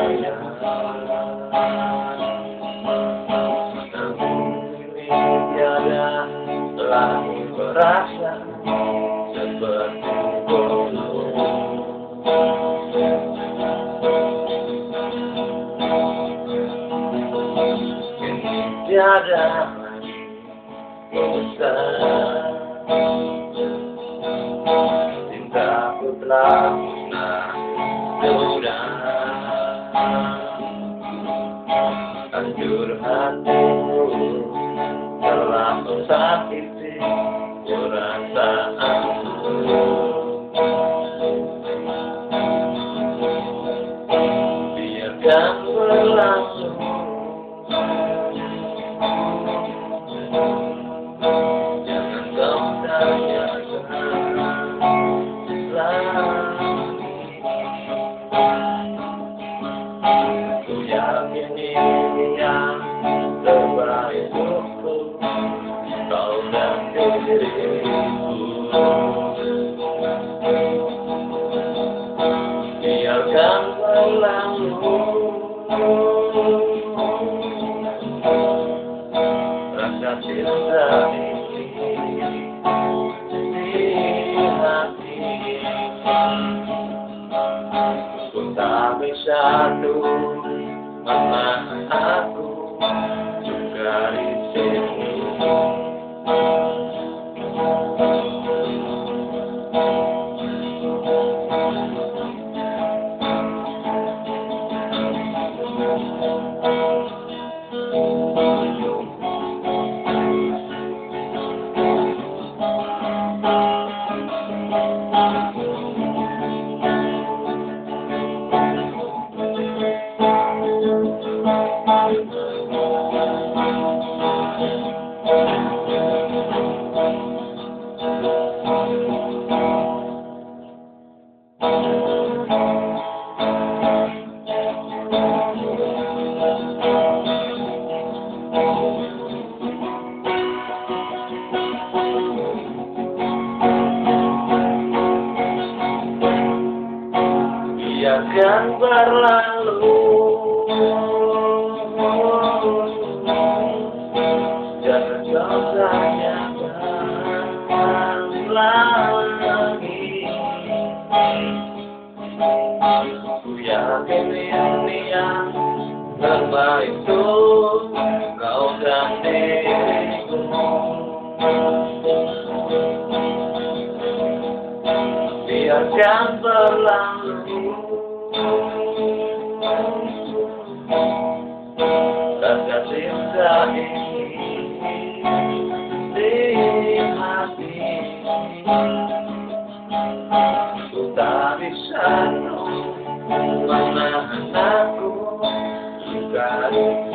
sayang, namun ini tiada lagi berasa seperti dulu. Kini tiada lagi bosan, cintaku telah punah sudah. Hancur hatiku telah tersakiti perasaanku. Biarkan berlangsung, jangan kau tanyakan lagi. Ku yakin ini yang terbaik untukku, kau dan diriku. Biarkan berlalu rasa cinta ini di hati. Ku tak bisa tuh menahan aku juga di sini. Biarkan berlalu, jangan kau tanyakan lagi. Ku yakin ini yang terbaik tuh kau dan diriku. Biarkan berlalu rasa cinta ini di hati. Ku tak bisa menahan aku juga.